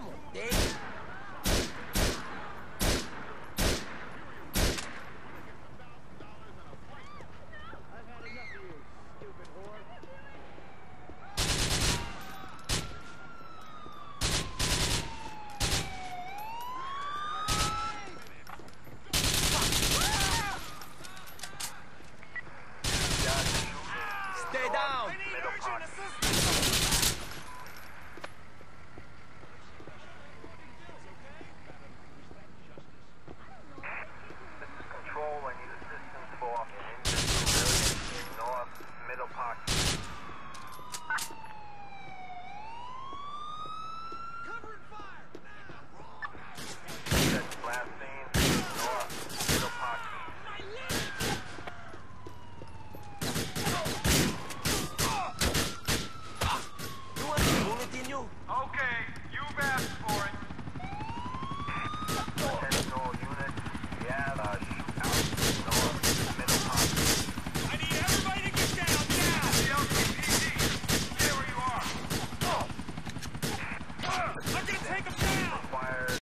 Dave. Stay down! I need urgent assistance! This is Control. I need assistance for an injured civilian in North Middle Park. Covering fire! That's last scene, North Middle Park. You want to bullet in you? Okay, you've asked for it.